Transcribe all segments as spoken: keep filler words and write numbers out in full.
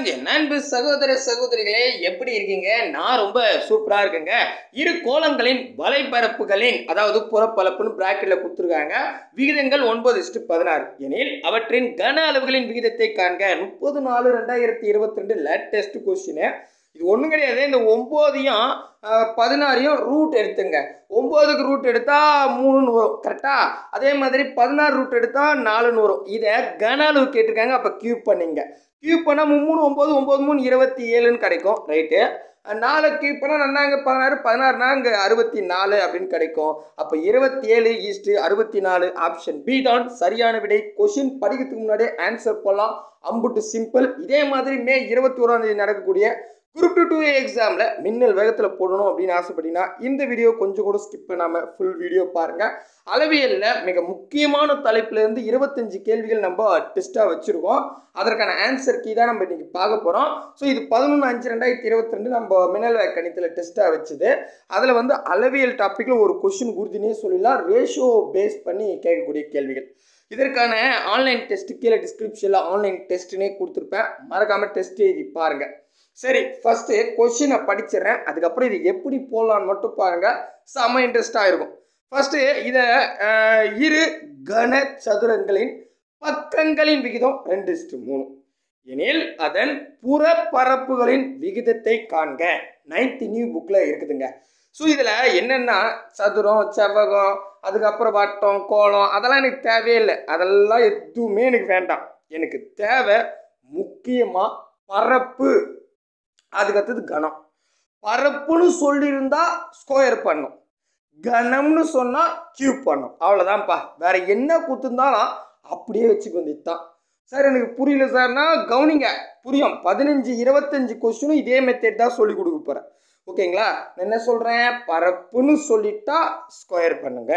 வணக்கங்க நண்பு சகோதர சகோதரிகளே, எப்படி இருக்கீங்க? நான் ரொம்ப சூப்பரா இருக்கேங்க. இரு கோளங்களின் வலைபரப்புகளின் அதாவது புறப்பரப்புன்னு பிராக்கெட்ல கொடுத்துருக்காங்க. விகிதங்கள் ஒன்பது இஸ்டு பதினாறு எனில் அவற்றின் கன அளவுகளின் விகிதத்தை காண்க. முப்பது நாலு ரெண்டாயிரத்தி இருபத்தி ரெண்டு லேட்டஸ்ட் கொஸ்டின். இது ஒன்றும் கிடையாது. இந்த ஒம்போதையும் பதினாறையும் ரூட் எடுத்துங்க. ஒம்போதுக்கு ரூட் எடுத்தா மூணுன்னு வரும், கரெக்டா? அதே மாதிரி பதினாறு ரூட் எடுத்தா நாலுன்னு வரும். இதை கன அளவு கேட்டிருக்காங்க, அப்போ கியூப் பண்ணிங்க. கியூப் பண்ணால் மூணு ஒம்பது ஒம்பது மூணு இருபத்தி ஏழுன்னு கிடைக்கும், ரைட்டு. நாலு கியூப் பண்ணால் நன்னாங்க பதினாறு பதினாறுனா இங்கே அறுபத்தி நாலு அப்படின்னு கிடைக்கும். அப்போ இருபத்தி ஏழு ஈஸ்ட்டு அறுபத்தி நாலு ஆப்ஷன் பி தான் சரியான விடை. கொஷின் படிக்கிறதுக்கு முன்னாடியே ஆன்சர் போடலாம், அம்புட்டு சிம்பிள். இதே மாதிரி மே இருபத்தி ஓராம் தேதி நடக்கக்கூடிய குரூப் டூ டூ எக்ஸாமில் மின்னல் வேகத்தில் போடணும் அப்படின்னு ஆசைப்பட்டீங்கன்னா இந்த வீடியோ கொஞ்சம் கூட ஸ்கிப் பண்ணாமல் ஃபுல் வீடியோ பாருங்கள். அளவியலில் மிக முக்கியமான தலைப்பிலேருந்து இருபத்தஞ்சு கேள்விகள் நம்ம டெஸ்ட்டாக வச்சுருக்கோம். அதற்கான ஆன்சர் கீ தான் நம்ம இன்றைக்கி பார்க்க போகிறோம். ஸோ இது பதினொன்று அஞ்சு ரெண்டாயிரத்தி இருபத்தி ரெண்டு நம்ம மின்னல் வேக கணித்தில் டெஸ்ட்டாக வச்சுது. அதில் வந்து அளவியல் டாப்பிக்கில் ஒரு கொஷின் குருதினே சொல்லலாம், ரேஷியோ பேஸ் பண்ணி கேட்கக்கூடிய கேள்விகள். இதற்கான ஆன்லைன் டெஸ்ட் கீழே டிஸ்கிரிப்ஷனில் ஆன்லைன் டெஸ்ட்டுனே கொடுத்துருப்பேன், மறக்காமல் டெஸ்ட் எழுதி பாருங்கள். சரி, ஃபஸ்ட்டு கொஷினை படிச்சிடறேன், அதுக்கப்புறம் இது எப்படி போடலான்னு மட்டும் பாருங்கள், செம்ம இன்ட்ரெஸ்டாக இருக்கும். ஃபஸ்ட்டு இதை இரு கன சதுரங்களின் பக்கங்களின் விகிதம் ரெண்டு இஸ்டு மூணு எனில் அதன் புறப்பரப்புகளின் விகிதத்தை காண்க. நைன்த் நியூ புக்கில் இருக்குதுங்க. ஸோ இதில் என்னென்னா சதுரம், செவ்வகம், அதுக்கப்புறம் வட்டம், கோலம் அதெல்லாம் எனக்கு தேவையில்லை. அதெல்லாம் எதுவுமே எனக்கு வேண்டாம். எனக்கு தேவை முக்கியமாக பரப்பு, அதுக்கடுத்தது கணம். பரப்புன்னு சொல்லியிருந்தா ஸ்கொயர் பண்ணும், கணம்னு சொன்னால் கியூப் பண்ணும், அவ்வளோதான்ப்பா. வேற என்ன கொடுத்துருந்தாலும் அப்படியே வச்சுக்க வேண்டியது தான். சார் எனக்கு புரியல சார்னா கவனிங்க, புரியும். பதினஞ்சு இருபத்தஞ்சு கொஸ்டினும் இதே மெத்தட் தான் சொல்லி கொடுக்க போகிறேன், ஓகேங்களா? நான் என்ன சொல்கிறேன், பரப்புன்னு சொல்லிட்டா ஸ்கொயர் பண்ணுங்க,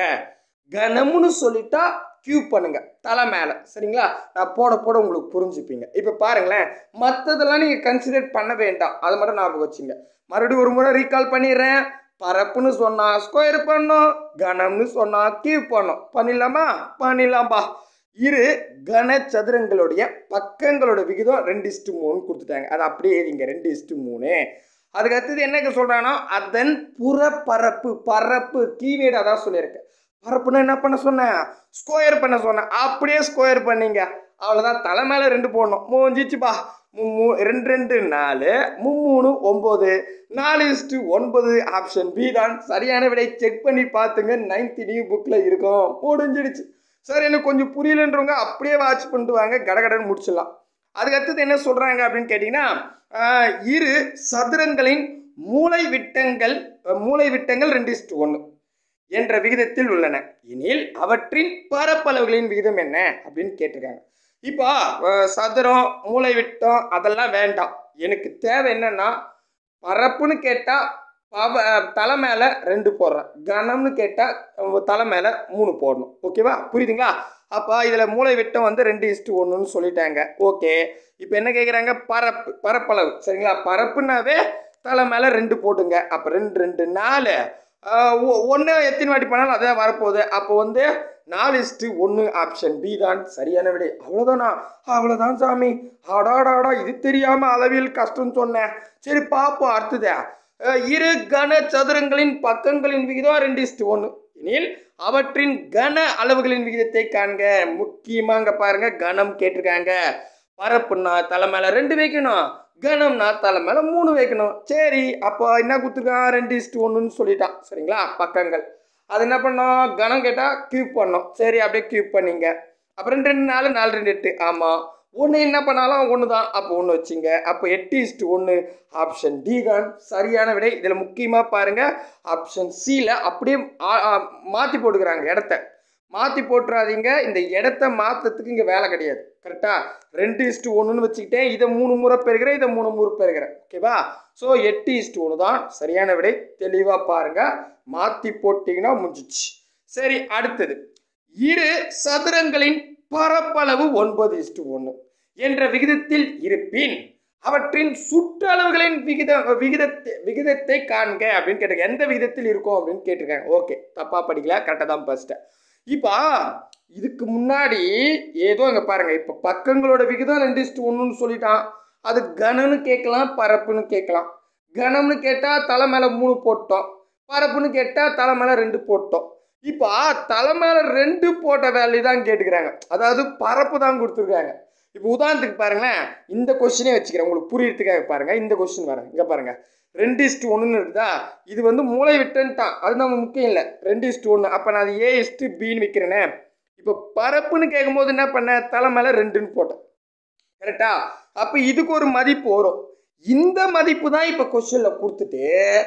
கணம்னு சொல்லிட்டா கியூப் பண்ணுங்க தலை மேலே, சரிங்களா? நான் போட போட உங்களுக்கு புரிஞ்சுப்பீங்க. இப்போ பாருங்களேன், மற்றதெல்லாம் நீங்கள் கன்சிடர் பண்ண வேண்டாம், அதை மட்டும் ஞாபகம் வச்சுங்க. மறுபடியும் ஒரு முறை ரீகால் பண்ணிடுறேன். பரப்புன்னு சொன்னால் ஸ்கொயர் பண்ணும், கணம்னு சொன்னால் கியூப் பண்ணும். பண்ணிடலாமா? பண்ணிடலாம்பா. இரு கன சதுரங்களுடைய பக்கங்களோட விகிதம் ரெண்டு இஸ்டு மூணுன்னு கொடுத்துட்டாங்க. அது அப்படியே எழுதிங்க, ரெண்டு இஸ்டு மூணு. அதுக்கு அடுத்தது என்ன சொல்கிறாங்கன்னா அதன் புறப்பரப்பு, பரப்பு கீவேர்டு அதான் சொல்லியிருக்கேன். பரப்புனா என்ன பண்ண சொன்னேன், ஸ்கொயர் பண்ண சொன்னேன், அப்படியே ஸ்கொயர் பண்ணிங்க, அவ்வளோதான். தலை மேலே ரெண்டு போடணும், மூஞ்சிச்சுப்பா. மூ ரெண்டு ரெண்டு நாலு, மூணு ஒம்பது, நாலு இஸ்டு ஒன்பது ஆப்ஷன் பி தான் சரியான விடை. செக் பண்ணி பார்த்துங்க, நைன்த் நியூ புக்கில் இருக்கும். முடிஞ்சிடுச்சு. சார் எனக்கு கொஞ்சம் புரியலன்றவங்க அப்படியே வாட்ச் பண்ணிட்டு வாங்க, கடகடன்னு முடிச்சிடலாம். அதுக்கடுத்தது என்ன சொல்கிறாங்க அப்படின்னு கேட்டிங்கன்னா, இரு சதுரங்களின் மூளை விட்டங்கள் மூளை விட்டங்கள் ரெண்டு இஸ்டு ஒன்று என்ற விகிதத்தில் உள்ளன எனில் அவற்றின் பரப்பளவுகளின் விகிதம் என்ன அப்படின்னு கேட்டிருக்காங்க. இப்போ சதுரம், மூளை விட்டம் அதெல்லாம் வேண்டாம். எனக்கு தேவை என்னன்னா பரப்புன்னு கேட்டால் பவ தலை மேலே ரெண்டு போடுறேன், கணம்னு கேட்டால் தலை மேலே மூணு போடணும், ஓகேவா? புரியுதுங்களா? அப்போ இதில் மூளை விட்டம் வந்து ரெண்டு இஸ்டு ஒன்றுன்னு சொல்லிட்டாங்க, ஓகே. இப்போ என்ன கேட்குறாங்க, பரப்பு, பரப்பளவு, சரிங்களா? பரப்புனாவே தலை மேலே ரெண்டு போட்டுங்க. அப்போ ரெண்டு ரெண்டு நாலு, ஒன்று எத்தனை வாட்டி பண்ணாலும் அதான் வரப்போகுது. அப்போ வந்து நாலு இஸ்டு ஒன்று ஆப்ஷன் பி தான் சரியான விடை. அவ்வளோதானா? அவ்வளோதான் சாமி. ஆடாடாடா, இது தெரியாமல் அளவியல் கஷ்டம்னு சொன்னேன். சரி பார்ப்போம் அடுத்தது. இரு கன சதுரங்களின் பக்கங்களின் விகிதம் ரெண்டு இஸ்டு ஒன்று எனில் அவற்றின் கன அளவுகளின் விகிதத்தை காண்க. முக்கியமாக பாருங்க, கணம் கேட்டிருக்காங்க. பரப்புன்னா தலை மேலே ரெண்டு வைக்கணும், கணம்னா தலை மேலே மூணு வைக்கணும். சரி, அப்போ என்ன கொடுத்துருக்கான், ரெண்டு இஸ்டு ஒன்றுன்னு சொல்லிட்டான், சரிங்களா? பக்கங்கள் அது என்ன பண்ணோம், கணம் கேட்டால் கியூப் பண்ணோம். சரி, அப்படியே கியூப் பண்ணிங்க. அப்புறம் ரெண்டு ரெண்டு நாலு, நாலு ரெண்டு எட்டு, ஆமாம். ஒன்று என்ன பண்ணாலும் ஒன்று தான், அப்போ ஒன்று வச்சுங்க. அப்போ எட்டு இஸ்டு ஒன்று ஆப்ஷன் டி தான் சரியான விடை. இதில் முக்கியமாக பாருங்கள், ஆப்ஷன் சியில் அப்படியே மாற்றி போட்டுக்கிறாங்க, இடத்த மாற்றி போட்டுறாதீங்க. இந்த இடத்த மாற்றத்துக்கு இங்கே வேலை கிடையாது, கரெக்டாக? ரெண்டு இஸ்டு ஒன்றுன்னு வச்சுக்கிட்டேன், இதை மூணு முறை பெறுகிறேன், இதை மூணு முறை பெறுகிறேன், ஓகேவா? ஸோ எட்டு இஸ்டு ஒன்று தான் சரியான விடை. தெளிவாக பாருங்கள், மாற்றி போட்டிங்கன்னா முடிஞ்சிச்சு. சரி, அடுத்தது இரு சதுரங்களின் பரப்பளவு ஒன்பது இஸ்டு ஒன்று என்ற விகிதத்தில் இருப்பின் அவற்றின் சுற்றளவுகளின் விகித விகிதத்தை விகிதத்தை காண்க அப்படின்னு கேட்டிருக்காங்க. எந்த விகிதத்தில் இருக்கும் அப்படின்னு கேட்டிருக்காங்க. ஓகே, தப்பாக படிக்கல, கரெக்டாக தான் படிச்சிட்டேன். இப்போ இதுக்கு முன்னாடி ஏதோ இங்கே பாருங்கள், இப்போ பக்கங்களோட விகிதம் ரெண்டு இஸ்டு ஒன்றுன்னு சொல்லிட்டான். அது கனம்னு கேட்கலாம், பரப்புன்னு கேட்கலாம். கனம்னு கேட்டால் தலை மேலே மூணு போட்டோம், பரப்புன்னு கேட்டால் தலை மேலே ரெண்டு போட்டோம். இப்போ தலை மேலே ரெண்டு போட்ட வேல்யூ தான் கேட்டுக்கிறாங்க, அதாவது பரப்பு தான் கொடுத்துருக்காங்க. இப்போ உதாரணத்துக்கு பாருங்களேன், இந்த கொஸ்டினே வச்சுக்கிறேன் உங்களுக்கு புரியறதுக்காக பாருங்கள். இந்த கொஸ்டின் வரேன், இங்கே பாருங்கள், ரெண்டு இஸ்ட்டு ஒன்றுன்னு இருக்குதா, இது வந்து மூளை விட்டுன்ட்டான், அது நம்ம முக்கியம் இல்லை. ரெண்டு இஸ்ட்டு ஒன்று, அப்போ நான் அது ஏ இஸ்ட்டு பின்னு வைக்கிறேனே. இப்போ பரப்புன்னு கேட்கும்போது என்ன பண்ணேன், தலை மேலே ரெண்டுன்னு போட்டேன், கரெக்டா? அப்போ இதுக்கு ஒரு மதிப்பு வரும். இந்த மதிப்பு தான் இப்போ கொஸ்டினில் கொடுத்துட்டு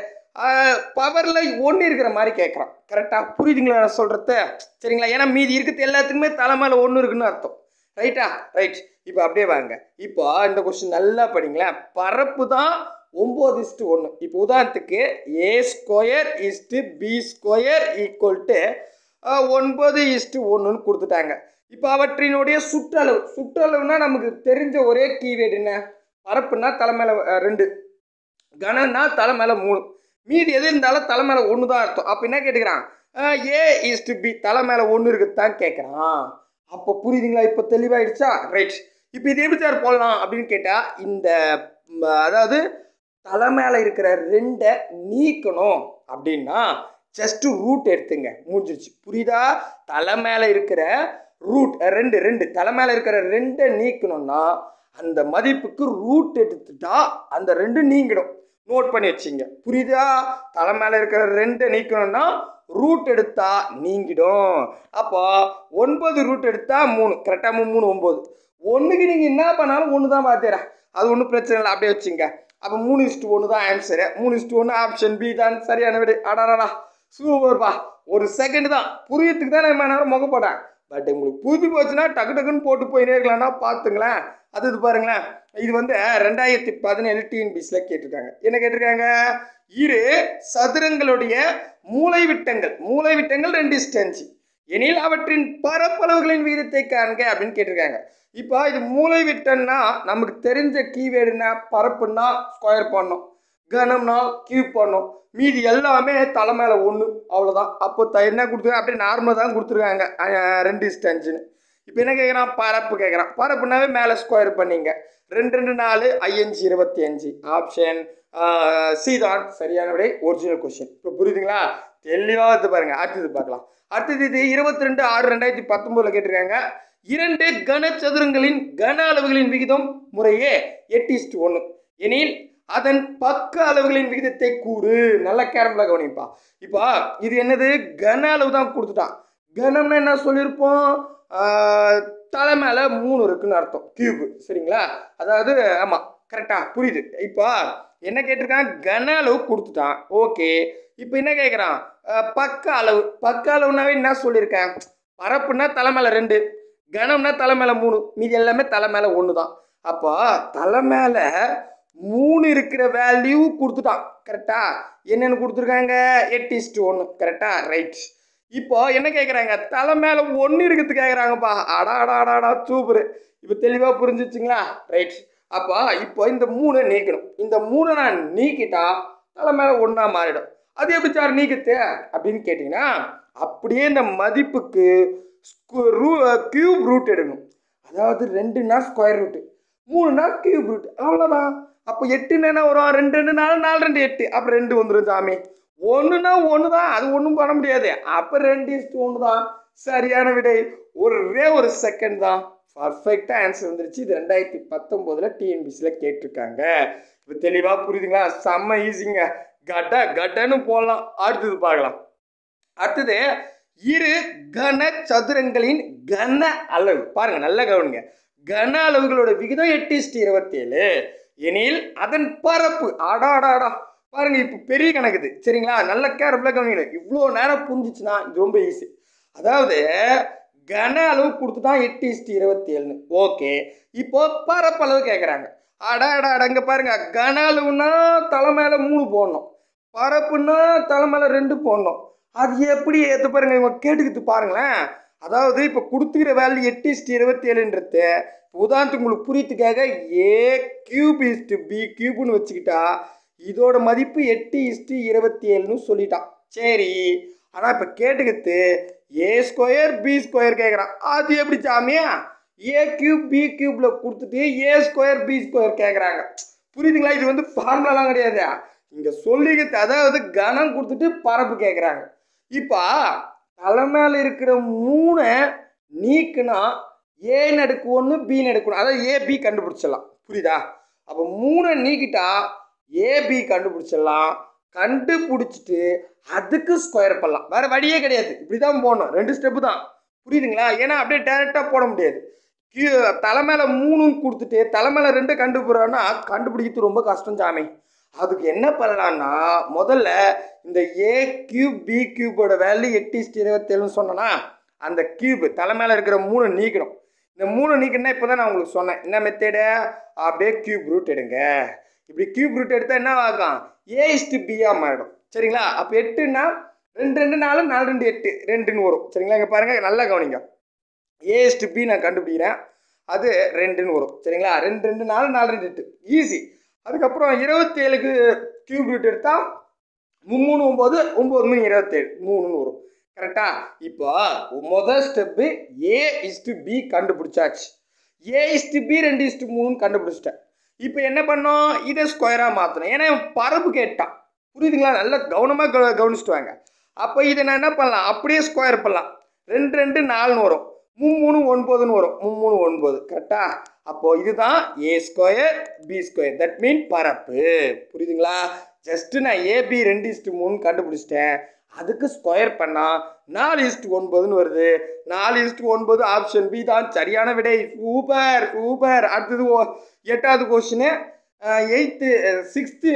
பவரில் ஒன்று இருக்கிற மாதிரி கேட்குறான், கரெக்டாக? புரியுதுங்களா நான் சொல்கிறது? சரிங்களா? ஏன்னா மீதி இருக்கிறது எல்லாத்துக்குமே தலை மேலே ஒன்று இருக்குன்னு அர்த்தம், ரைட்டா? ரைட். இப்போ அப்படியே வாங்க, இப்போ இந்த கொஸ்டின் நல்லா படிங்களேன். பரப்பு தான் ஒம்பது இஸ்ட்டு ஒன்று. இப்போ உதாரணத்துக்கு A square is to B square equal to ஒன்பது இஸ்ட்டு ஒன்றுன்னு கொடுத்துட்டாங்க. இப்போ அவற்றினுடைய சுற்றளவு, சுற்றளவுனா நமக்கு தெரிஞ்ச ஒரே கீவேர்டு என்ன, பரப்புனா தலை மேலே ரெண்டு, கனம்னா தலை மேலே மூணு, மீதி எது இருந்தாலும் தலை மேலே ஒன்று தான் அர்த்தம். அப்போ என்ன கேட்டுக்கிறான், ஏ இஸ்ட்டு பி தலை மேலே ஒன்று இருக்குது தான் கேட்குறான். அப்போ புரியுதுங்களா? இப்போ தெளிவாயிடுச்சா? ரைட். இப்போ இது எப்படி சார் போடலாம் அப்படின்னு கேட்டால், இந்த அதாவது தலை மேலே இருக்கிற ரெண்டை நீக்கணும் அப்படின்னா ஜஸ்ட்டு ரூட் எடுத்துங்க, முடிஞ்சிருச்சு. புரியுதா? தலை மேலே இருக்கிற ரூட் ரெண்டு, ரெண்டு தலை மேலே இருக்கிற ரெண்டை நீக்கணும்னா அந்த மதிப்புக்கு ரூட் எடுத்துட்டா அந்த ரெண்டு நீங்கிடும். நோட் பண்ணி வச்சிங்க, புரியுதா? தலை மேலே இருக்கிற ரெண்டை நீக்கணும்னா ரூட் எடுத்தா நீங்கிடும். அப்போ ஒன்பது ரூட் எடுத்தா மூணு, கரெக்டாக மூணு ஒம்பது. ஒன்றுக்கு நீங்கள் என்ன பண்ணாலும் ஒன்று தான் பார்த்துறா, அது ஒன்றும் பிரச்சனை இல்லை, அப்படியே வச்சுங்க. அப்போ மூணு இஸ்ட்டு ஒன்று தான் ஆன்சரு. மூணு இஸ்ட்டு ஒன்று ஆப்ஷன் பி தான் சரியான விடு. அடாடா சூப்பர்ப்பா. ஒரு செகண்ட் தான் புரியத்துக்கு தான் நான் நேரம் முக போட்டேன், பட் உங்களுக்கு புரிஞ்சு போச்சுன்னா டக்கு டக்குன்னு போட்டு போயினே இருக்கலாம்னா பார்த்துங்களேன். அது இது பாருங்களேன், இது வந்து ரெண்டாயிரத்தி பதினேழு டிஎன்பிஎஸ்சியில் கேட்டிருக்காங்க. என்ன கேட்டிருக்காங்க, இரு சதுரங்களுடைய மூலைவிட்டங்கள், மூலைவிட்டங்கள் ரெண்டு இஸ்டு அஞ்சு எனில் அவற்றின் பரப்பளவுகளின் விகிதத்தை காண்க அப்படின்னு கேட்டிருக்காங்க. இப்போ இது மூலைவிட்டம்னா நமக்கு தெரிஞ்ச கீவேர்டுனா பரப்புன்னா ஸ்கொயர் பண்ணோம், கனம்னா கியூப் பண்ணோம், மீதி எல்லாமே தலை மேலே ஒன்று, அவ்வளோதான். அப்போ த என்ன கொடுத்துருக்காங்க, அப்படியே நார்மலாக தான் கொடுத்துருக்காங்க ரெண்டு இஸ்டு அஞ்சுன்னு. இப்போ என்ன கேட்குறான், பரப்பு கேட்குறான். பரப்புனாவே மேலே ஸ்கொயர் பண்ணிங்க, ரெண்டு ரெண்டு நாலு ஐயஞ்சு இருபத்தி அஞ்சு. ஆப்ஷன் சி தான் சரியான விடை, ஒரிஜினல் கொஸ்டின். இப்போ புரியுதுங்களா? தெளிவாக எடுத்து பாருங்கள். அடுத்தது பார்க்கலாம். அடுத்தது இது இருபத்தி ரெண்டு ஆறு ரெண்டாயிரத்தி பத்தொம்போதில் கேட்டிருக்காங்க. இரண்டு கனச்சதுரங்களின் கன அளவுகளின் விகிதம் முறையே எட்டு இஸ்டு ஒன்று எனில் அதன் பக்க அளவுகளின் விகிதத்தை கூறு. நல்ல கேர்ஃபுல்லாக கவனிப்பா. இப்போ இது என்னது, கன அளவு தான் கொடுத்துட்டான். கனம்னா என்ன சொல்லியிருப்போம், தலை மேலே மூணு இருக்குன்னு அர்த்தம், கியூபு, சரிங்களா? அதாவது ஆமாம், கரெக்டாக புரியுது. இப்போ என்ன கேட்டிருக்கான், கன அளவு கொடுத்துட்டான், ஓகே. இப்போ என்ன கேட்குறான், பக்க அளவு. பக்க அளவுனாவே என்ன சொல்லியிருக்கேன், பரப்புனா தலை மேலே ரெண்டு, கனம்னா தலை மேலே மூணு, மீதி எல்லாமே தலை மேலே ஒன்று தான். அப்போ தலை மேலே மூணு இருக்கிற வேல்யூ கொடுத்துட்டான், கரெக்டா? என்னென்னு கொடுத்துருக்காங்க, எட்டு இஸ்டு ஒன்று, கரெக்டா? ரைட். இப்போ என்ன கேட்குறாங்க, தலை மேலே ஒன்று இருக்கிறது கேட்குறாங்கப்பா. அடா அடா அடாடா சூப்பரு. இப்போ தெளிவாக புரிஞ்சிச்சிங்களா? ரைட். அப்போ இப்போ இந்த மூணை நீக்கணும். இந்த மூணை நான் நீக்கிட்டா தலை மேலே ஒன்றா மாறிடும். அது எப்படி சார் நீக்கத்து அப்படின்னு கேட்டிங்கன்னா, அப்படியே இந்த மதிப்புக்கு ரூ கியூப் ரூட் எடுக்கணும். அதாவது ரெண்டுனா ஸ்கொயர் ரூட்டு, மூணுனா கியூப் ரூட், அவ்வளோதான். அப்போ எட்டுன்னு என்ன வரும், ரெண்டு ரெண்டு நாலு நாலு ரெண்டு எட்டு, அப்போ ரெண்டு வந்துடும் சாமி. ஒன்றுனா ஒன்று தான், அது ஒன்றும் பண்ண முடியாது. அப்போ ரெண்டு இஸ்டு ஒன்று தான் சரியான விடை. ஒரே ஒரு செகண்ட் தான், பர்ஃபெக்டாக ஆன்சர் வந்துருச்சு. இது ரெண்டாயிரத்தி பத்தொம்போதில் டிஎன்பிஎஸ்சியில் கேட்டிருக்காங்க. இப்போ தெளிவாக புரியுதுங்களா? செம்ம ஈஸிங்க, கட்ட கட்டன்னு போடலாம். அடுத்தது பார்க்கலாம். அடுத்தது இரு கன சதுரங்களின் கன அளவு. பாருங்க, நல்ல கவனிங்க. கன அளவுகளோட விகிதம் எட்டு இஸ்டு இருபத்தி ஏழு எனில் அதன் பரப்பு, ஆடாடாடா பாருங்க, இப்போ பெரிய கணக்குது, சரிங்களா? நல்ல கேர்ஃபுல்லாக கவனிக்கணும். இவ்வளோ நேரம் புரிஞ்சிச்சுன்னா இது ரொம்ப ஈஸி. அதாவது கன அளவு கொடுத்துட்டான் எட்டு இஸ்டு இருபத்தி ஏழுன்னு, ஓகே. இப்போ பரப்பளவு கேட்குறாங்க. அடா அடா அடங்க பாருங்க, கன அளவுனா தலை மேலே மூணு போடணும், பரப்புன்னா தலை மேலே ரெண்டு போடணும். அது எப்படி ஏற்ற பாருங்க, இவங்க கேட்டுக்கிட்டு பாருங்களேன். அதாவது இப்போ கொடுத்துக்கிற வேல்யூ எட்டு இஸ்டு இருபத்தி ஏழுன்றது உதாரணத்துக்கு உங்களுக்கு புரியத்துக்காக ஏ கியூப் இஸ்டு பி கியூப்னு வச்சுக்கிட்டா இதோட மதிப்பு எட்டு இஸ்டு இருபத்தி ஏழுன்னு சொல்லிட்டான், சரி. ஆனால் இப்போ கேட்டுக்கிட்டு ஏ ஸ்கொயர் பி ஸ்கொயர் கேட்குறான். அது எப்படி சாமியா, ஏ கியூப் பி கியூப்ல கொடுத்துட்டு ஏ ஸ்கொயர் பி ஸ்கொயர் கேட்குறாங்க. புரியுதுங்களா? இது வந்து ஃபார்முலாலாம் கிடையாது, இங்கே சொல்லிக்கிட்டு அதாவது கணம் கொடுத்துட்டு பரப்பு கேட்குறாங்க. இப்போ தலைமையில் இருக்கிற மூணை நீக்குனா ஏ நடுக்கு ஒன்று பி நடுக்கு ஒன்று, அதாவது ஏபி கண்டுபிடிச்சிடலாம். புரியுதா? அப்போ மூணை நீக்கிட்டா ஏபி கண்டுபிடிச்சிடலாம். கண்டுபிடிச்சிட்டு அதுக்கு ஸ்கொயர் பண்ணலாம், வேற வழியே கிடையாது. இப்படி தான் போடணும், ரெண்டு ஸ்டெப்பு தான். புரியுதுங்களா? ஏன்னா அப்படியே டைரெக்டாக போட முடியாது. தலைமையில மூணுன்னு கொடுத்துட்டு தலைமையில ரெண்டு கண்டுபிடிறான்னா கண்டுபிடிக்கிறது ரொம்ப கஷ்டம் சாமி. அதுக்கு என்ன பண்ணலான்னா முதல்ல இந்த ஏ கியூப் பி கியூபோட வேல்யூ எட்டு இஸ்டு இருபத்தேழுன்னு சொன்னேன்னா அந்த கியூப் தலைமையில இருக்கிற மூணு நீக்கணும். இந்த மூணு நீக்கணும்னா இப்போ தான் நான் உங்களுக்கு சொன்னேன் என்ன மெத்தேடு, அப்படியே கியூப் ரூட் எடுங்க. இப்படி கியூப் ரூட் எடுத்தால் என்ன ஆகும், ஏ இஸ்டு பியாக மாறிடும். சரிங்களா? அப்போ எட்டுன்னா ரெண்டு ரெண்டு நாலு நாலு ரெண்டு எட்டு ரெண்டுன்னு வரும். சரிங்களா? இங்கே பாருங்கள், நல்லா கவனிங்க. ஏ இஸ்டு பி நான் கண்டுபிடிக்கிறேன், அது ரெண்டுன்னு வரும். சரிங்களா? ரெண்டு ரெண்டு நாலு நாலு ரெண்டு எட்டு ஈஸி. அதுக்கப்புறம் இருபத்தி ஏழுக்கு கியூப் ரூட் எடுத்தால் மூணு ஒம்பது ஒம்பது மூணு இருபத்தேழு மூணுன்னு வரும். கரெக்டா? இப்போ முதல் ஸ்டெப்பு ஏ இஸ்டு பி கண்டுபிடிச்சாச்சு. ஏ இஸ்டு பி ரெண்டு இஸ்டு மூணுன்னு கண்டுபிடிச்சிட்டேன். இப்போ என்ன பண்ணோம், இதை ஸ்கொயராக மாற்றணும். ஏன்னா பரப்பு கேட்டான். புரியுதுங்களா? நல்லா கவனமாக கவனிச்சுட்டு வாங்க. அப்போ இதை நான் என்ன பண்ணலாம், அப்படியே ஸ்கொயர் பண்ணலாம். ரெண்டு ரெண்டு நாலுன்னு வரும், மூணு மூணு ஒன்பதுன்னு வரும், மூணு மூணு ஒன்பது. கரெக்டா? அப்போது இதுதான் A square B square, that mean பரப்பு. புரியுதுங்களா? ஜஸ்ட்டு நான் ஏபி ரெண்டு இஸ்டு மூணு கண்டுபிடிச்சிட்டேன், அதுக்கு ஸ்கொயர் பண்ணால் நாலு இஸ்டு ஒன்பதுன்னு வருது. நாலு இஸ்டு ஒன்பது ஆப்ஷன் பி தான் சரியான விடை. Super super. அடுத்தது எட்டாவது கொஸ்டின் எயித்து சிக்ஸ்த்து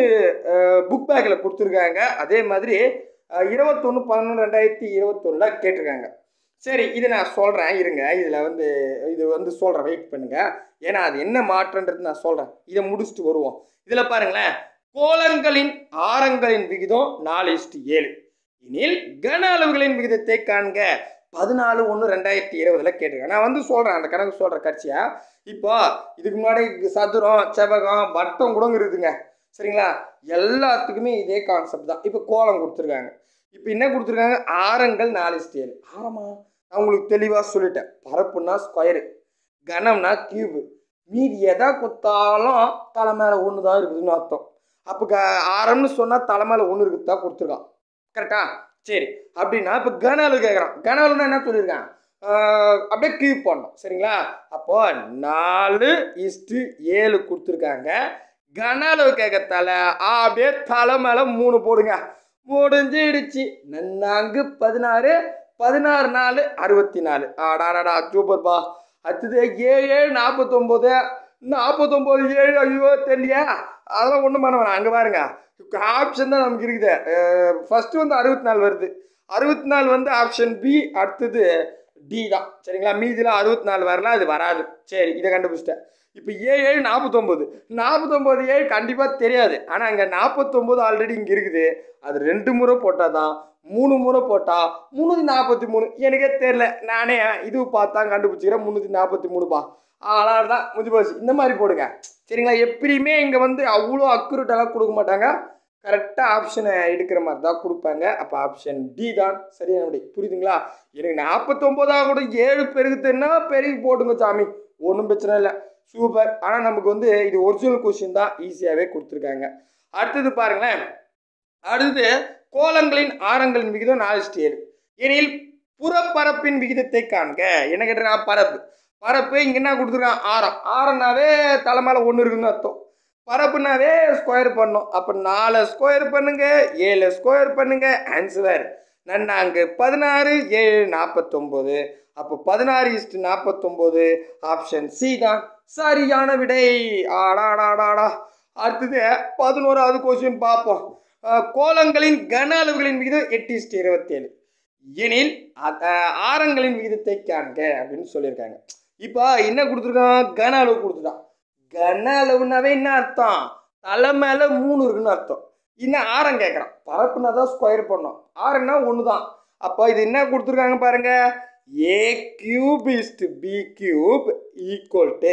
புக் பேக்கில் கொடுத்துருக்காங்க. அதே மாதிரி இருபத்தொன்று பதினொன்று ரெண்டாயிரத்தி இருபத்தொன்னில் கேட்டிருக்காங்க. சரி, இதை நான் சொல்கிறேன் இருங்க. இதில் வந்து இது வந்து சொல்கிறேன், வெயிட் பண்ணுங்கள். ஏன்னா அது என்ன மாற்றன்றது நான் சொல்கிறேன், இதை முடிச்சுட்டு வருவோம். இதில் பாருங்களேன், கோளங்களின் ஆரங்களின் விகிதம் நாலு இஸ்டு ஏழு எனில் கன அளவுகளின் விகிதத்தை காண்க. பதினாலு ஒன்று ரெண்டாயிரத்தி இருபதுல கேட்டிருக்கேன். நான் வந்து சொல்கிறேன், அந்த கணக்கு சொல்கிற கட்சியா. இப்போ இதுக்கு முன்னாடி சதுரம் செவ்வகம் வட்டம் கூட இருக்குதுங்க. சரிங்களா? எல்லாத்துக்குமே இதே கான்செப்ட் தான். இப்போ கோலம் கொடுத்துருக்காங்க. இப்போ என்ன கொடுத்துருக்காங்க, ஆரங்கள் நாலு இஸ்டு ஏழு. ஆரமா நான் உங்களுக்கு தெளிவாக சொல்லிட்டேன். பரப்புனா ஸ்கொயரு, கனம்னா கியூபு, மீதி எதா கொடுத்தாலும் தலை மேலே ஒன்று தான் இருக்குதுன்னு அர்த்தம். அப்போ க ஆரம்னு சொன்னால் தலை மேலே ஒன்று இருக்குது தான் கொடுத்துருக்கான். கரெக்டா? சரி, அப்படின்னா இப்போ கன அளவு கேட்குறான். கன அளவுன்னா என்ன சொல்லியிருக்கான், அப்படியே கியூப் பண்ணணும். சரிங்களா? அப்போ நாலு இஸ்டு ஏழு கொடுத்துருக்காங்க. கன அளவு கேட்கறதால அப்படியே தலை மேலே மூணு போடுங்க. முடிஞ்சிடுச்சு. நன்னாங்கு பதினாறு, பதினாறு நாலு அறுபத்தி நாலு. ஆடாடாடா சூப்பர்பா. அடுத்தது ஏழு ஏழு நாற்பத்தொம்போது, நாற்பத்தொம்போது ஏழு ஐயோ தெரியலையா, அதெல்லாம் ஒன்றும் பண்ண வேணாம். அங்கே பாருங்க, ஆப்ஷன் தான் நமக்கு இருக்குது. ஃபஸ்ட்டு வந்து அறுபத்தி நாலு வருது, அறுபத்தி நாலு வந்து ஆப்ஷன் பி, அடுத்தது டி தான். சரிங்களா? மீதிலாம் அறுபத்தி நாலு வரலாம், அது வராது. சரி, இதை கண்டுபிடிச்சிட்டேன். இப்போ ஏழு ஏழு நாற்பத்தொம்போது, நாற்பத்தொம்போது ஏழு கண்டிப்பாக தெரியாது. ஆனால் அங்கே நாற்பத்தொம்போது ஆல்ரெடி இங்கே இருக்குது. அது ரெண்டு முறை போட்டால் தான், மூணு முறை போட்டால் முந்நூற்றி நாற்பத்தி மூணு. எனக்கே தெரில, நானே இது பார்த்தா கண்டுபிடிச்சிக்கிறேன். முந்நூற்றி நாற்பத்தி மூணுப்பா. ஆனால் தான் முடிஞ்சு போச்சு. இந்த மாதிரி போடுங்க. சரிங்களா? எப்படியுமே இங்கே வந்து அவ்வளோ அக்யூரேட்டெல்லாம் கொடுக்க மாட்டாங்க, கரெக்டாக ஆப்ஷனை எடுக்கிற மாதிரி தான் கொடுப்பாங்க. அப்போ ஆப்ஷன் டி தான் சரியான விடை. புரியுதுங்களா? எனக்கு நாற்பத்தொம்போதாக கூட ஏழு பெருகுதுன்னா பெருகி போட்டுங்க சாமி, ஒன்றும் பிரச்சனை இல்லை. சூப்பர். ஆனால் நமக்கு வந்து இது ஒரிஜினல் கொஸ்டின் தான், ஈஸியாகவே கொடுத்துருக்காங்க. அடுத்தது பாருங்களேன், அடுத்தது கோளங்களின் ஆரங்களின் விகிதம் நாலு இஸ்டு ஏழு எனில் புறப்பரப்பின் விகிதத்தை காண்க. என்ன கேட்டிருக்கான், பரப்பு. பரப்பு இங்கே என்ன கொடுத்துருக்கான், ஆரம். ஆரம்னாவே தலை மேலே ஒன்று இருக்குன்னு அர்த்தம். பரப்புனாவே ஸ்கொயர் பண்ணும். அப்போ நாலு ஸ்கொயர் பண்ணுங்க, ஏழு ஸ்கொயர் பண்ணுங்க, ஆன்சர் நன்னாங்கு பதினாறு ஏழு நாற்பத்தொம்போது. அப்போ பதினாறு இஸ்டு நாற்பத்தொம்போது, ஆப்ஷன் சி தான் சரியான விடை. ஆடாடாடாடா. அடுத்தது பதினோராவது கொஸ்டின் பார்ப்போம். கோளங்களின் கன அளவுகளின் விகிதம் எட்டு இஸ்டு இருபத்தேழு எனில் ஆரங்களின் விகிதத்தை காண்க அப்படின்னு சொல்லியிருக்காங்க. இப்போ என்ன கொடுத்துருக்கான், கன அளவு கொடுத்துட்டான். கன அளவுனாவே என்ன அர்த்தம், தலை மேலே மூணு இருக்குன்னு அர்த்தம். இன்னும் ஆரம் கேட்குறான். பரப்புனா தான் ஸ்கொயர் பண்ணோம், ஆரம்னா ஒன்று தான். அப்போ இது என்ன கொடுத்துருக்காங்க பாருங்க, A cube is to B cube equal to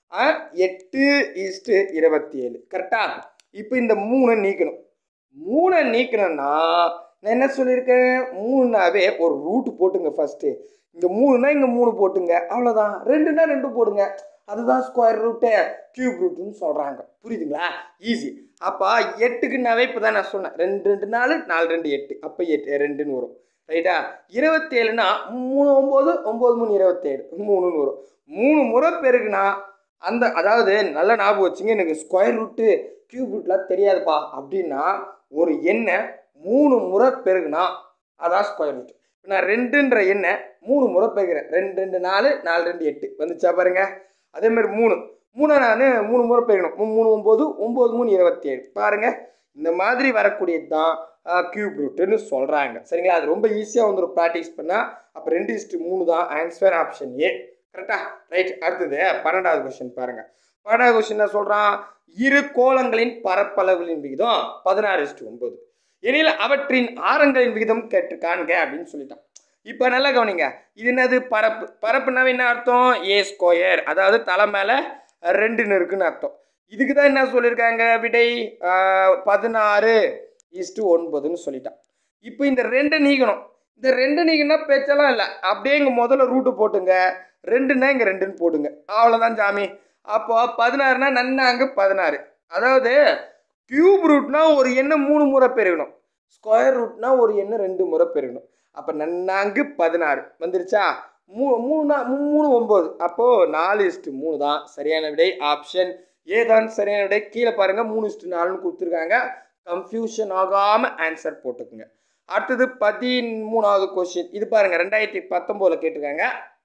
எட்டு இஸ்டு இருபத்தி ஏழு. கரெக்டா? இப்போ இந்த மூணை நீக்கணும். மூணை நீக்கணும்னா நான் என்ன சொல்லியிருக்கேன், மூணுனாவே ஒரு ரூட்டு போட்டுங்க. ஃபஸ்ட்டு இங்கே மூணுனா இங்கே மூணு போட்டுங்க, அவ்வளோதான். ரெண்டுனா ரெண்டு போடுங்க, அதுதான் ஸ்கொயர் ரூட்டு கியூப் ரூட்டுன்னு சொல்கிறாங்க. புரியுதுங்களா? ஈஸி. அப்போ எட்டுக்குன்னாவே இப்போ தான் நான் சொன்னேன், ரெண்டு ரெண்டு நாலு நாலு ரெண்டு எட்டு, அப்போ எட்டு ரெண்டுன்னு வரும். ரைட்டா? இருபத்தேழுனா மூணு ஒம்பது ஒம்பது மூணு இருபத்தேழு மூணுன்னு வரும். மூணு முறை பெருக்குனா அந்த அதாவது நல்ல ஞாபகம் வச்சுங்க, எனக்கு ஸ்கொயர் ரூட்டு கியூப் ரூட்லாம் தெரியாதுப்பா அப்படின்னா ஒரு எண்ணை மூணு முறை பெருகுனா அதான் ஸ்கொயர் ரூட். நான் ரெண்டுன்ற எண்ணை மூணு முறை பெருகிறேன், ரெண்டு ரெண்டு நாலு நாலு ரெண்டு எட்டு வந்துச்சா பாருங்க. அதே மாதிரி மூணு மூணை நான் மூணு முறை பெருகணும், மூணு ஒம்பது ஒம்பது மூணு இருபத்தேழு பாருங்க. இந்த மாதிரி வரக்கூடியது தான் கியூப் ரூட்டுன்னு சொல்கிறாங்க. சரிங்களா? அது ரொம்ப ஈஸியாக வந்துடும் ப்ராக்டிஸ் பண்ணால். அப்போ ரெண்டு இஸ்ட்டு மூணு தான் ஆன்சர், ஆப்ஷன் ஏ. கரெக்டா? ரைட். அடுத்தது பன்னெண்டாவது கொஸ்டின் பாருங்க. பன்னெண்டாவது கொஸ்டின் என்ன சொல்கிறான்? இரு கோளங்களின் பரப்பளவுகளின் விகிதம் பதினாறு இஸ்ட்டு ஒம்பது எனில் அவற்றின் ஆரங்களின் விகிதம் கேட்டு காண்க அப்படின்னு சொல்லிட்டான். இப்போ நல்லா கவனிங்க, இது என்னது? பரப்பு. பரப்புனாவே என்ன அர்த்தம்? ஏ ஸ்கொயர், அதாவது தலை மேலே ரெண்டுன்னு இருக்குன்னு அர்த்தம். இதுக்கு தான் என்ன சொல்லியிருக்காங்க விடை? பதினாறு இஸ்ட்டு ஒன்பதுன்னு சொல்லிட்டான். இப்போ இந்த ரெண்டை நீக்கணும். இந்த ரெண்டு நீக்கினா பேச்செல்லாம் இல்லை, அப்படியே இங்கே முதல்ல ரூட்டு போட்டுங்க, ரெண்டுன்னா இங்கே ரெண்டுன்னு போடுங்க, அவ்வளோதான் ஜாமி. அப்போ பதினாறுனா நன்னாங்கு பதினாறு. அதாவது கியூப் ரூட்னா ஒரு எண்ணை மூணு முறை பெருகணும், ஸ்கொயர் ரூட்னா ஒரு எண்ணை ரெண்டு முறை பெருகணும். அப்போ நன்னாங்கு பதினாறு வந்துருச்சா? மூ மூணுனா மூணு ஒம்பது, அப்போது நாலு இஸ்ட்டு மூணு தான் சரியான விடை, ஆப்ஷன் ஏ தான் சரியான விடை. கீழே பாருங்கள் மூணு இஸ்ட்டு நாலுன்னு கொடுத்துருக்காங்க, கன்ஃபியூஷன் ஆகாமல் ஆன்சர் போட்டுக்குங்க. அடுத்தது பதிமூணாவது கொஸ்டின். இது பாருங்க, ரெண்டாயிரத்தி பத்தொன்பதுல கேட்டிருக்காங்க.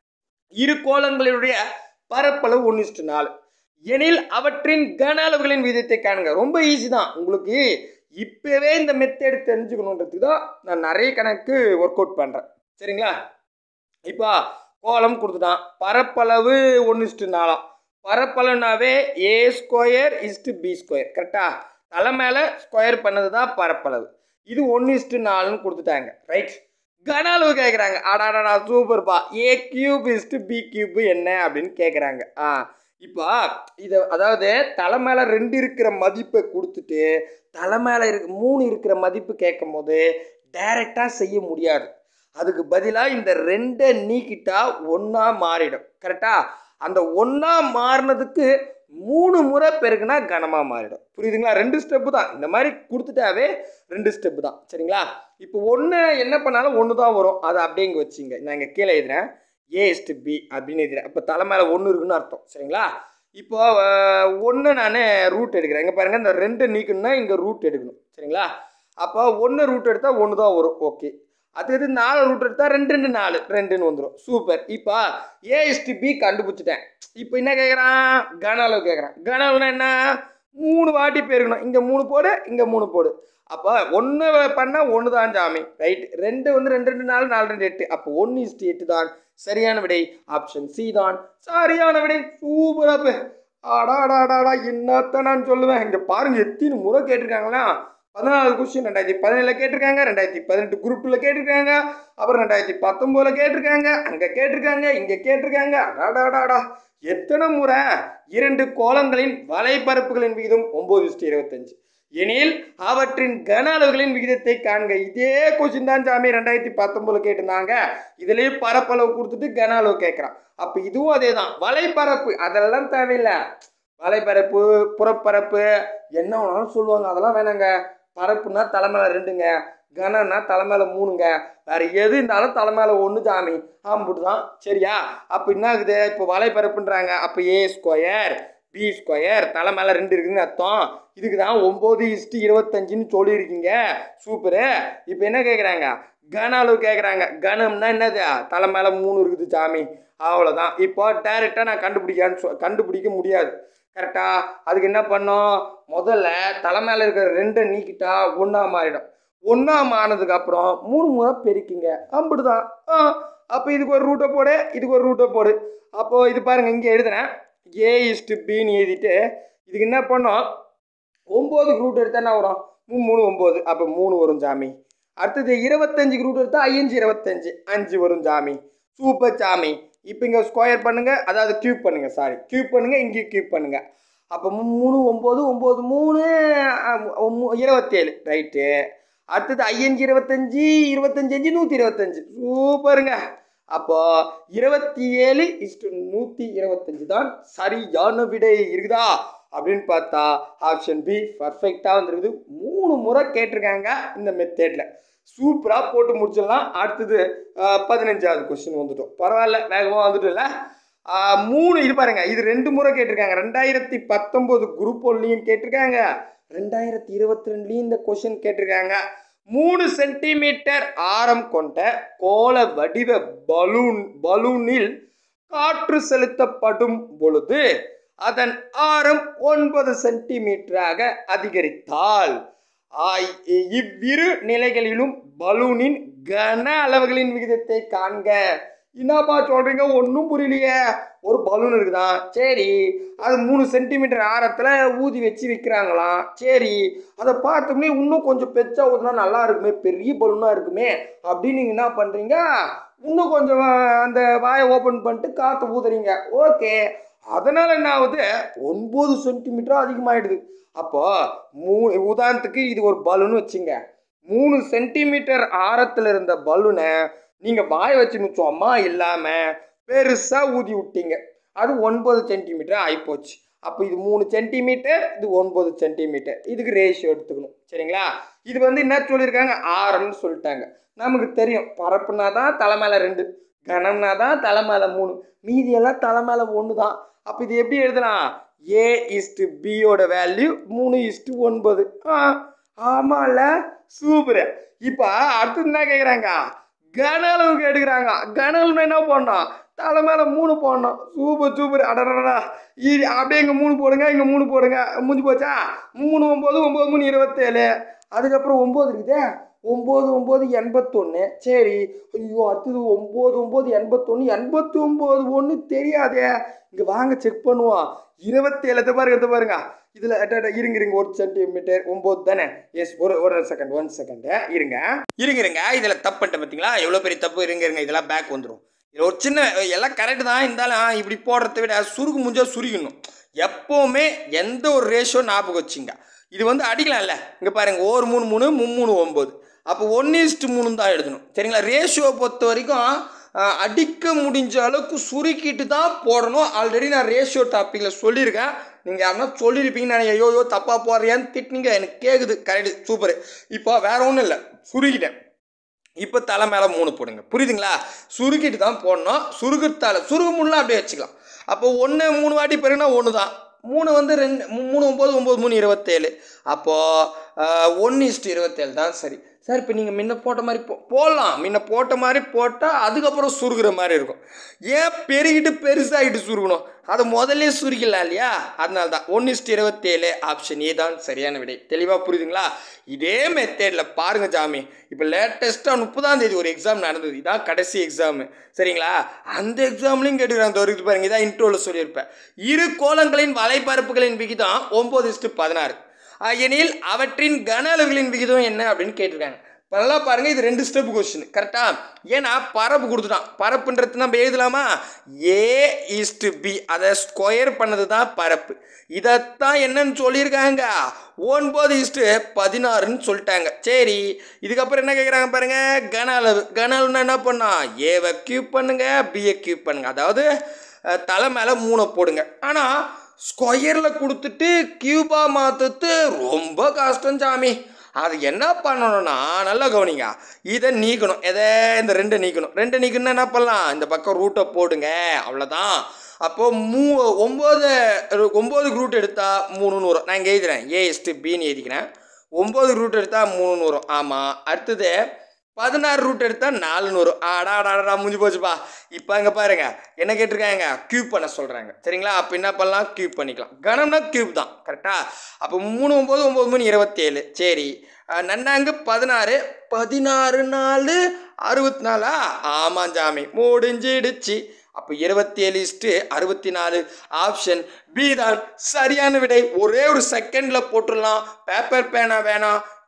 இரு கோளங்களுடைய பரப்பளவு ஒன்று இஸ்ட்டு நாலு எனில் அவற்றின் கன அளவுகளின் விகிதத்தை காணுங்க. ரொம்ப ஈஸி தான் உங்களுக்கு. இப்பவே இந்த மெத்தட் தெரிஞ்சுக்கணுன்றதுக்கு தான் நான் நிறைய கணக்கு ஒர்க் அவுட் பண்ணுறேன். சரிங்களா? இப்போ கோளம் கொடுத்துட்டான், பரப்பளவு ஒன்று இஸ்ட்டு நாலாம். பரப்பளவுனாவே A square is to B square. கரெக்டா? தலை மேலே ஸ்கொயர் பண்ணது தான் பரப்பளவு. இது ஒன்று இஸ்ட்டு நாலுன்னு கொடுத்துட்டாங்க. ரைட். கன அளவு கேட்குறாங்க. ஆடாடா சூப்பர்ப்பா. A cube is to B cube என்ன அப்படின்னு கேட்குறாங்க. ஆ இப்போ இதை அதாவது தலை மேலே ரெண்டு இருக்கிற மதிப்பை கொடுத்துட்டு தலை மேலே இருக்க மூணு இருக்கிற மதிப்பு கேட்கும் போது டைரெக்டாக செய்ய முடியாது. அதுக்கு பதிலாக இந்த ரெண்டை நீக்கிட்டா ஒன்றா மாறிடும். கரெக்டா? அந்த ஒன்றா மாறினதுக்கு மூணு முறை பெருக்குனா கனமாக மாறிடும். புரியுதுங்களா? ரெண்டு ஸ்டெப்பு தான், இந்த மாதிரி கொடுத்துட்டாவே ரெண்டு ஸ்டெப்பு தான். சரிங்களா? இப்போ ஒன்று என்ன பண்ணாலும் ஒன்று தான் வரும், அதை அப்படியே இங்கே வச்சுங்க. நான் இங்கே கீழே எழுதுறேன், ஏ இஸ்ட்டு பி அப்படின்னு எழுதுறேன். இப்போ தலை மேலே ஒன்று இருக்குன்னு அர்த்தம். சரிங்களா? இப்போ ஒன்று நான் ரூட் எடுக்கிறேன். இங்கே பாருங்கள், இந்த ரெண்டு நீக்கணும்னா இங்கே ரூட் எடுக்கணும். சரிங்களா? அப்போ ஒன்று ரூட் எடுத்தால் ஒன்று தான் வரும். ஓகே. அது நாலு ரூட் எடுத்தால் ரெண்டு ரெண்டு நாலு ரெண்டுன்னு வந்துடும். சூப்பர். இப்போ ஏ இஸ்ட்டு பி கண்டுபிடிச்சிட்டேன். இப்போ என்ன கேட்குறான்? கன அளவு கேட்குறான். கன அளவுனா என்ன? மூணு வாட்டி பெருக்கணும். இங்கே மூணு போடு, இங்கே மூணு போடு. அப்போ ஒன்று பண்ணால் ஒன்று தான் ஜாமி. ரைட். ரெண்டு வந்து ரெண்டு ரெண்டு நாலு நாலு ரெண்டு எட்டு, அப்போ ஒன்று இஸ்ட்டு எட்டு தான் சரியான விடை, ஆப்ஷன் சி தான் சரியான விடை. சூப்பராக. ஆடா ஆடா ஆடாடா என்னத்தான் நான் சொல்லுவேன். இங்கே பாருங்க எத்தனை முறை கேட்டிருக்காங்களா? பதினாலு கொஸ்டின் ரெண்டாயிரத்தி பதினேழில் கேட்டிருக்காங்க, ரெண்டாயிரத்தி பதினெட்டு குரூப்பில் கேட்டிருக்காங்க, அப்புறம் ரெண்டாயிரத்தி பத்தொம்போதில் கேட்டிருக்காங்க, அங்கே கேட்டிருக்காங்க, இங்கே கேட்டிருக்காங்க. அடாடாடாடா எத்தனை முறை? இரண்டு கோளங்களின் வலைப்பரப்புகளின் விகிதம் ஒம்பது இஸ்ட்டு இருபத்தஞ்சு எனில் அவற்றின் கன அளவுகளின் விகிதத்தை காண்க. இதே கொஸ்டின் தான் சாமி ரெண்டாயிரத்தி பத்தொன்பதுல கேட்டிருந்தாங்க. இதுலேயே பரப்பளவு கொடுத்துட்டு கன அளவு கேட்குறான். அப்போ இதுவும் அதே தான், வலைப்பரப்பு. அதெல்லாம் தேவையில்லை. வலைப்பரப்பு, புறப்பரப்பு என்ன வேணாலும் சொல்லுவாங்க, அதெல்லாம் வேணாங்க. பரப்புனா தலைமையில ரெண்டுங்க, கனன்னா தலைமையில மூணுங்க, வேற எது இருந்தாலும் தலைமையில ஒன்று ஜாமி. ஆம்பிட்டு தான். சரியா? அப்போ என்ன ஆகுது? இப்போ வலைப்பரப்புன்றாங்க, அப்போ ஏ ஸ்கொயர் பி ஸ்கொயர் தலை மேலே ரெண்டு இருக்குதுன்னு அர்த்தம். இதுக்கு தான் ஒம்பது இஸ்ட்டு இருபத்தஞ்சுன்னு சொல்லியிருக்கீங்க. சூப்பரு. இப்போ என்ன கேட்குறாங்க? கன அளவு கேட்குறாங்க. கனம்னா என்னது? தலை மேலே மூணு இருக்குது சாமி, அவ்வளோதான். இப்போ டைரெக்டாக நான் கண்டுபிடிக்கான்னு சொ கண்டுபிடிக்க முடியாது. கரெக்டா? அதுக்கு என்ன பண்ணோம்? முதல்ல தலை மேலே இருக்கிற ரெண்டை நீக்கிட்டா ஒன்றா மாறிடும். ஒன்றா மாறினதுக்கப்புறம் மூணு முறை பெருக்கிங்க, அம்பிட்டு தான். ஆ அப்போ இதுக்கு ஒரு ரூட்டை போடு, இதுக்கு ஒரு ரூட்டை போடு. அப்போது இது பாருங்கள், இங்கே எழுதுனேன் ஏ இஸ்ட்டு பின்னு எழுதிட்டு இதுக்கு என்ன பண்ணோம்? ஒம்போதுக்கு ரூட் எடுத்தால் என்ன வரும்? மூணு மூணு ஒம்பது, அப்போ மூணு வரும் சாமி. அடுத்தது இருபத்தஞ்சுக்கு ரூட் எடுத்தால் ஐயஞ்சு இருபத்தஞ்சு அஞ்சு வரும் சாமி. சூப்பர் சாமி. இப்போ இங்கே ஸ்கொயர் பண்ணுங்கள், அதாவது கியூப் பண்ணுங்கள், சாரி கியூப் பண்ணுங்கள், இங்கேயும் கியூப் பண்ணுங்கள். அப்போ மூணு ஒம்பது ஒம்பது மூணு இருபத்தேழு. ரைட்டு. அடுத்தது ஐயஞ்சு இருபத்தஞ்சி இருபத்தஞ்சு அஞ்சு நூற்றி இருபத்தஞ்சு. சூப்பருங்க. அப்போ இருபத்தி ஏழு இஸ்டு நூற்றி இருபத்தஞ்சு தான் சரியான விடை இருக்குதா அப்படின்னு பார்த்தா ஆப்ஷன் பி பர்ஃபெக்டாக வந்துருக்குது. மூணு முறை கேட்டிருக்காங்க இந்த மெத்தேடில். சூப்பராக போட்டு முடிச்சிடலாம். அடுத்தது பதினஞ்சாவது கொஸ்டின் வந்துட்டோம். பரவாயில்ல, வேகமாக வந்துட்டோம்ல. மூணு இது பாருங்க, இது ரெண்டு முறை கேட்டிருக்காங்க. ரெண்டாயிரத்தி பத்தொம்போது குரூப் ஒன்லையும் கேட்டிருக்காங்க, ரெண்டாயிரத்தி இருபத்தி ரெண்டுலையும் இந்த கொஸ்டின் கேட்டிருக்காங்க. மூணு சென்டிமீட்டர் ஆரம் கொண்ட கோள வடிவ பலூன் பலூனில் காற்று செலுத்தப்படும் பொழுது அதன் ஆரம் ஒன்பது சென்டிமீட்டராக அதிகரித்தால் இவ்விரு நிலைகளிலும் பலூனின் கன அளவுகளின் விகிதத்தை காண்க. என்னப்பா சொல்றீங்க, ஒன்றும் புரியலையே. ஒரு பலூன் இருக்குதான், சரி, அது மூணு சென்டிமீட்டர் ஆரத்தில் ஊதி வச்சு விற்கிறாங்களாம். சரி, அதை பார்த்தோம்னே இன்னும் கொஞ்சம் பெருசாக ஊதுனா நல்லா இருக்குமே, பெரிய பலூனாக இருக்குமே அப்படின்னு நீங்கள் என்ன பண்ணுறீங்க, இன்னும் கொஞ்சம் அந்த வாயை ஓப்பன் பண்ணிட்டு காற்று ஊதுறீங்க. ஓகே, அதனால் என்ன ஆகுது, ஒன்பது சென்டிமீட்டரும் அதிகமாகிடுது. அப்போ மூ உதாரணத்துக்கு இது ஒரு பலூன் வச்சுங்க. மூணு சென்டிமீட்டர் ஆரத்தில் இருந்த பலூனை நீங்கள் வாயை வச்சு சும்மா இல்லாமல் பெருசாக ஊதி விட்டீங்க. அது ஒன்பது சென்டிமீட்டர் ஆகிப்போச்சு. அப்போ இது மூணு சென்டிமீட்டர், இது ஒன்பது சென்டிமீட்டர். இதுக்கு ரேஷியோ எடுத்துக்கணும். சரிங்களா? இது வந்து என்ன சொல்லியிருக்காங்க, ஆரம்னு சொல்லிட்டாங்க. நமக்கு தெரியும், பரப்புனா தான் தலை மேலே ரெண்டு, கனம்னா தான் தலை மேலே மூணு, மீதியெல்லாம் தலை மேலே ஒன்று தான். அப்போ இது எப்படி எழுதலாம், ஏ இஸ்டு பியோட வேல்யூ மூணு இஸ்டு ஒன்பது. ஆ ஆமாம்ல, சூப்பர். இப்போ அடுத்தது என்ன கேட்குறாங்க, கன அளவுக்கு எடுக்கிறாங்க. கன அளவுனா என்ன பண்ணணும், தலை மேலே மூணு போடணும். Super super. அடடா, இது அப்படியே இங்கே மூணு போடுங்க, இங்கே மூணு போடுங்க, முடிஞ்சு போச்சா? மூணு ஒம்பது, ஒம்பது மூணு இருபத்தேழு. அதுக்கப்புறம் ஒம்பது இருக்குதே, ஒம்பது ஒம்பது எண்பத்தொன்று. சரி, ஐயோ, அடுத்தது ஒம்பது ஒம்பது எண்பத்தொன்று, எண்பத்தி ஒம்பது ஒன்று தெரியாதே. இங்கே வாங்க செக் பண்ணுவோம். இருபத்தேழு பாருங்க, எத்த பாருங்க. இதில் இருங்க இருங்க ஒரு சென்டிமீட்டர் ஒம்பது தானே? எஸ், ஒரு ஒரு செகண்ட் ஒன் செகண்ட் இருங்க இருங்க இருங்க இதில் தப்பு பண்ணிட்டேன் பார்த்தீங்களா? எவ்வளோ பெரிய தப்பு. இருங்க இருங்க இதெல்லாம் பேக் வந்துடும். இதில் ஒரு சின்ன, எல்லாம் கரெக்டு தான், இருந்தாலும் இப்படி போடுறத விட சுருகு முடிஞ்சால் சுருகணும். எப்போவுமே எந்த ஒரு ரேஷியோ ஞாபகம் வச்சுங்க. இது வந்து அடிக்கலாம்ல, இங்கே பாருங்கள், ஒரு மூணு மூணு மும்மூணு ஒம்பது. அப்போ ஒன்று இஸ்ட்டு மூணு தான் எழுதணும். சரிங்களா? ரேஷியோ பொறுத்த வரைக்கும் அடிக்க முடிஞ்ச அளவுக்கு சுருக்கிட்டு தான் போடணும். ஆல்ரெடி நான் ரேஷியோ டாப்பிக்கில் சொல்லியிருக்கேன். நீங்கள் யாருன்னா சொல்லியிருப்பீங்கன்னு நினைக்கிறேன். ஐயோ யோ தப்பாக போடுறியான்னு திட்டினீங்க, எனக்கு கேட்குது. Correct, super. இப்போ வேற ஒன்றும் இல்லை, சுருக்கிட்டேன். இப்போ தலை மேலே மூணு போடுங்க. புரியுதுங்களா? சுருக்கிட்டு தான் போடணும். சுருக்கத்தால் சுருகு மூணுலாம் அப்படியே வச்சுக்கலாம். அப்போ ஒன்று மூணு வாட்டி பெருனா ஒன்று தான். மூணு வந்து ரெண்டு மூணு ஒம்பது ஒம்பது மூணு இருபத்தேழு. அப்போது ஒன்று இஸ்ட்டு இருபத்தேழு தான் சரி. சார், இப்போ நீங்கள் முன்ன போட்ட மாதிரி போ போடலாம் முன்ன போட்ட மாதிரி போட்டால் அதுக்கப்புறம் சுருகிற மாதிரி இருக்கும். ஏன் பெருகிட்டு பெருசாகிட்டு சுருகணும்? அதை முதல்ல சுருக்கலாம் இல்லையா? அதனால தான் ஒன்று இஸ்ட்டு இருபத்தேழு ஆப்ஷன் ஏ தான் சரியான விடை. தெளிவாக புரியுதுங்களா? இதே மெத்தேடில் பாருங்கள் ஜாமி. இப்போ லேட்டஸ்ட்டாக முப்பதாம் தேதி ஒரு எக்ஸாம் நடந்தது. இதான் கடைசி எக்ஸாமு. சரிங்களா? அந்த எக்ஸாம்லையும் கேட்டுக்கிறாங்க. தோறிக்கு பாருங்க, இதான் இன்ட்ரோவில் சொல்லியிருப்பேன். இரு கோளங்களின் வலைப்பரப்புகளின் விகிதம் ஒம்பது இஸ்ட்டு பதினாறு எனில் அவற்றின் கன அளவுகளின் விகிதம் என்ன அப்படின்னு கேட்டிருக்காங்க. நல்லா பாருங்கள், இது ரெண்டு ஸ்டெப் கொஸ்டின். கரெக்டாக? ஏன்னா பரப்பு கொடுத்துட்டான். பரப்புன்றது நம்ம எழுதலாமா, ஏ இஸ்டு பி, அதை ஸ்கொயர் பண்ணது தான் பரப்பு. இதைத்தான் என்னன்னு சொல்லியிருக்காங்க, ஒன்பது இஸ்டு பதினாறுன்னு சொல்லிட்டாங்க. சரி, இதுக்கப்புறம் என்ன கேட்குறாங்க பாருங்கள், கன அளவு. கன அளவுன்னா என்ன பண்ணோம், ஏவை கியூப் பண்ணுங்க, பியை கியூப் பண்ணுங்க. அதாவது தலை மேலே மூணை போடுங்க. ஆனால் ஸ்கொயரில் கொடுத்துட்டு கியூபாக மாற்றுறது ரொம்ப கஷ்டம் சாமி. அது என்ன பண்ணணும்னா, நல்லா கவனிங்க, இதை நீக்கணும். எதை, இந்த ரெண்டை நீக்கணும். ரெண்டை நீக்கணும்னா என்ன பண்ணலாம், இந்த பக்கம் ரூட்டை போடுங்க, அவ்வளோதான். அப்போது மூ ஒம்பது ஒம்பதுக்கு ரூட் எடுத்தால் மூணுன்னு வரும். நான் இங்கே எழுதுறேன், ஏ எஸ்ட்டு பின்னு எழுதிக்கிறேன். ஒம்பது ரூட் எடுத்தால் மூணுன்னு வரும். ஆமாம். அடுத்தது பதினாறு ரூட் எடுத்தால் நாலுன்னு வரும். ஆடா ஆடாடா முடிஞ்சு போச்சுப்பா. இப்போ அங்கே பாருங்க, என்ன கேட்டிருக்காங்க, கியூப் பண்ண சொல்கிறாங்க. சரிங்களா? அப்போ என்ன பண்ணலாம், கியூப் பண்ணிக்கலாம். கனம்னா கியூப் தான். கரெக்டாக? அப்போ மூணு ஒம்பது ஒம்பது மூணு இருபத்தேழு. சரி, நன்னாங்கு பதினாறு பதினாறு நாலு அறுபத்தி நாலா? ஆமாம் ஜாமி, முடிஞ்சிடுச்சு. அப்போ இருபத்தி ஏழு இஸ்ட்டு அறுபத்தி நாலு ஆப்ஷன் பி தான் சரியான விடை. ஒரே ஒரு செகண்டில் போட்டுடலாம். பேப்பர் பேனா வேணாம்,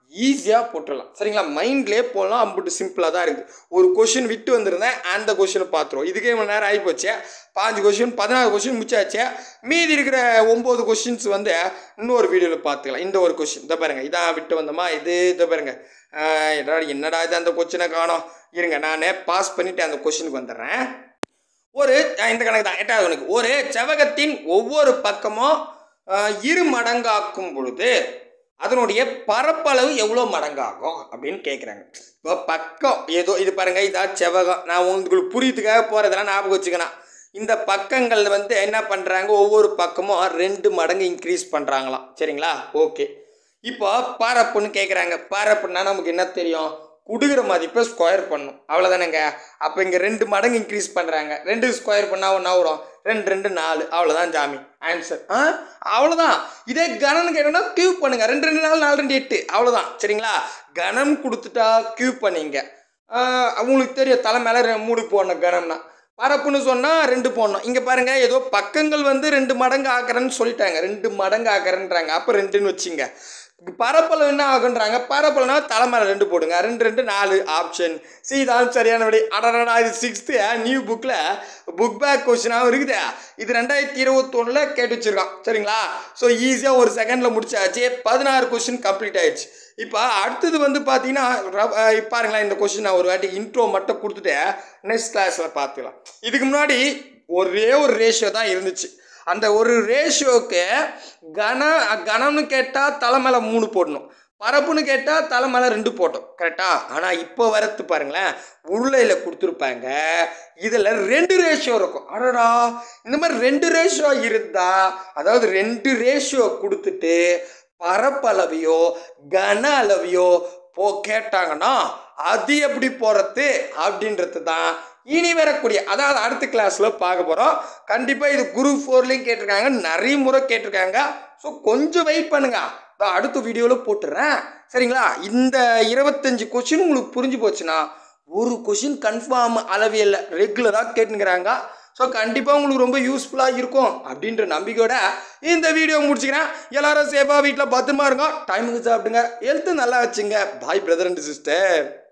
ஈஸியாக போட்டுடலாம். சரிங்களா? மைண்ட்லேயே போடலாம். அம்பிட்டு சிம்பிளாக தான் இருக்குது. ஒரு கொஷின் விட்டு வந்திருந்தேன், அந்த கொஷினை பார்த்துருவோம். இதுக்கே இவ்வளோ நேரம் ஆகி போச்சு. பாஞ்சு கொஷின் பதினாறு கொஷின் முடிச்சாச்சு. மீதி இருக்கிற ஒம்பது கொஷின்ஸ் வந்து இன்னொரு வீடியோவில் பார்த்துக்கலாம். இந்த ஒரு கொஷின் இதை பாருங்கள், இதான் விட்டு வந்தோமா, இது இதை பாருங்கள். என்னடா இது அந்த கொஷினை காணோம், இருங்க நான் பாஸ் பண்ணிவிட்டு அந்த கொஷினுக்கு வந்துடுறேன். ஒரு இந்த கணக்கு தான், எட்டாவது கணக்கு. ஒரு செவகத்தின் ஒவ்வொரு பக்கமும் இரு மடங்காக்கும் பொழுது அதனுடைய பரப்பளவு எவ்வளோ மடங்காகும் அப்படின்னு கேட்குறாங்க. இப்போ பக்கம் ஏதோ இது பாருங்கள், இதான் செவகம். நான் உங்களுக்கு புரியுதுக்காக போகிறதெல்லாம் ஞாபகம் வச்சுக்கணும். இந்த பக்கங்கள் வந்து என்ன பண்ணுறாங்க, ஒவ்வொரு பக்கமும் ரெண்டு மடங்கு இன்க்ரீஸ் பண்ணுறாங்களாம். சரிங்களா? ஓகே. இப்போ பரப்புன்னு கேட்குறாங்க. பரப்புன்னா நமக்கு என்ன தெரியும், கொடுக்குற மதிப்பை ஸ்கொயர் பண்ணும், அவ்வளோதானேங்க. அப்போ இங்கே ரெண்டு மடங்கு இன்க்ரீஸ் பண்ணுறாங்க. ரெண்டு ஸ்கொயர் பண்ணால் ஒன்றா வரும், ரெண்டு ரெண்டு நாலு, அவ்வளோதான் ஜாமி ஆன்சர். ஆ அவ்வளோதான். இதே கணம்னு கேட்டோம்னா கியூப் பண்ணுங்க, ரெண்டு ரெண்டு நாலு நாலு ரெண்டு எட்டு, அவ்வளோதான். சரிங்களா? கணம் கொடுத்துட்டா கியூப் பண்ணிங்க. உங்களுக்கு தெரியும், தலை மேலே மூணு போடணும் கணம்னா. பரப்புன்னு சொன்னால் ரெண்டு போடணும். இங்கே பாருங்கள், ஏதோ பக்கங்கள் வந்து ரெண்டு மடங்கு ஆக்கிறேன்னு சொல்லிட்டாங்க, ரெண்டு மடங்கு ஆக்கிறேன்றாங்க. அப்போ ரெண்டுன்னு வச்சுங்க. பரப்பளவு என்ன ஆகுன்றாங்க, பரப்பளவுனா தலை மேலே ரெண்டு போடுங்க, ரெண்டு ரெண்டு நாலு, ஆப்ஷன் சி தான் சரியான விடை. அடடா, இது சிக்ஸ்த்து நியூ புக்கில் புக் பேக் கொஸ்டினாகவும் இருக்குது. இது ரெண்டாயிரத்தி இருபத்தொன்னில் கேட்டு வச்சுருக்கான். சரிங்களா? ஸோ ஈஸியாக ஒரு செகண்டில் முடிச்சாச்சு. பதினாறு கொஸ்டின் கம்ப்ளீட் ஆயிடுச்சு. இப்போ அடுத்தது வந்து பார்த்தீங்கன்னா பாருங்களேன், இந்த கொஸ்டின் நான் ஒரு வாட்டி இன்ட்ரோ மட்டும் கொடுத்துட்டு நெக்ஸ்ட் கிளாஸில் பார்த்துக்கலாம். இதுக்கு முன்னாடி ஒரே ஒரு ரேஷியோ தான் இருந்துச்சு. அந்த ஒரு ரேஷியோவுக்கு கன கணம்னு கேட்டால் தலை மேலே மூணு போடணும், பரப்புன்னு கேட்டால் தலை மேலே ரெண்டு போட்டோம். கரெக்டாக? ஆனால் இப்போ வரத்து பாருங்களேன், உருளையில் கொடுத்துருப்பாங்க, இதில் ரெண்டு ரேஷியோ இருக்கும். அடடா, இந்த மாதிரி ரெண்டு ரேஷியோ இருந்தால், அதாவது ரெண்டு ரேஷியோ கொடுத்துட்டு பரப்பளவையோ கன அளவையோ போ கேட்டாங்கன்னா அது எப்படி போகிறது அப்படின்றது தான் இனி வரக்கூடிய, அதாவது அடுத்த கிளாஸில் பார்க்க போகிறோம். கண்டிப்பாக இது குரூப் ஃபோர்லேயும் கேட்டிருக்காங்க, நிறைய முறை கேட்டிருக்காங்க. ஸோ கொஞ்சம் வெயிட் பண்ணுங்க, அடுத்த வீடியோவில் போட்டுறேன். சரிங்களா? இந்த இருபத்தஞ்சி கொஸ்டின் உங்களுக்கு புரிஞ்சு போச்சுன்னா ஒரு கொஸ்டின் கன்ஃபார்ம் அளவியல்ல ரெகுலராக கேட்டுங்கிறாங்க. ஸோ கண்டிப்பாக உங்களுக்கு ரொம்ப யூஸ்ஃபுல்லாக இருக்கும் அப்படின்ற நம்பிக்கையோட இந்த வீடியோ முடிச்சுக்கிறேன். எல்லாரும் சேஃபாக வீட்டில் பத்திரமா இருங்க, டைமுக்கு சாப்பிடுங்க, ஹெல்த்து நல்லா வச்சுங்க. Bye brother and sister.